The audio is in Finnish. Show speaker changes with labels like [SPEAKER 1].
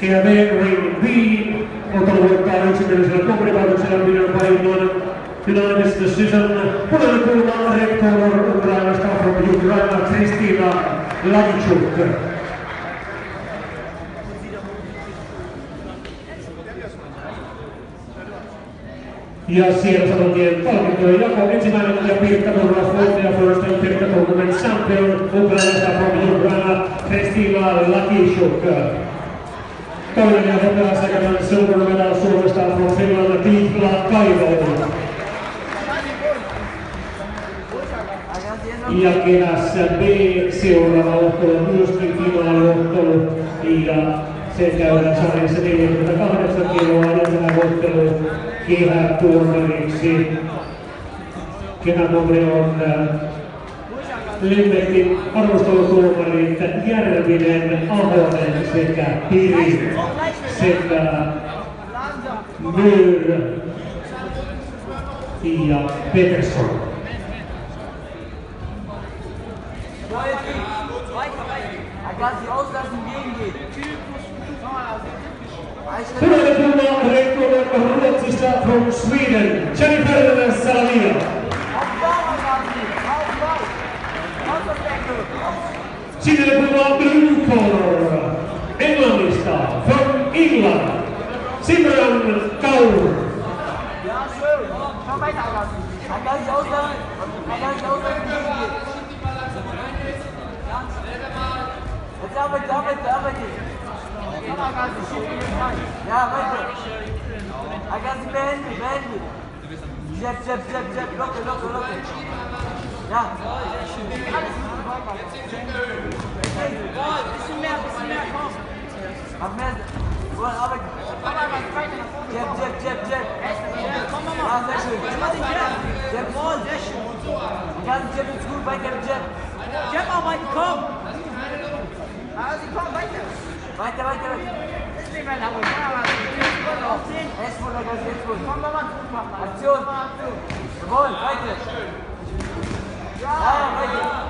[SPEAKER 1] GHB Ring B, ottelu voittaa yksimielisellä tuomarivaikutuksella videon painnon. Unanimous decision, puolelle kulma Red Color Ukrainasta from Ukraina Kristina Lavichuk. Ja siellä saman tien palkintojen jako. Ensimmäinen ja Pirkka Turlas voittaja First and Pirkka Tournament Champion Ukrainasta from Ukraina Kristina Lavichuk. Toinen ja hopeaa sekä silver medal Suomesta from Finland Dietla Kaivo. Ja kehässä B seuraava ottelu, myöskin finaaliottelu. Ja se käydään sarjassa 48 kiloa ensimmäinen ottelu kehätuomariksi. Kehätuomari on Lemmetin arvostelutuomarit Järvinen, Ahonen sekä Piri sekä Myr ja Peterson. Punainen kulma Red Color Ruotsista from Sweden, Jennifer Salavia. Sininen kulma Blue Color Englannista from England, Simran Kaur.
[SPEAKER 2] Ja, weiter. Agasi beenden. Jab, locker. Ja. Bisschen mehr, komm. Hab mehr. Aber. Jab. Komm mal. Ja, sehr schön. Jab, sehr schön. Agasi, Jab ist gut, weiter mit Jab. Jab arbeiten, komm. Agasi, komm, weiter. Weiter. Das ist mein Hammer. Erstmal Agasi, jetzt gut. Komm mal, Aktion. Jawohl, weiter. Ja, weiter.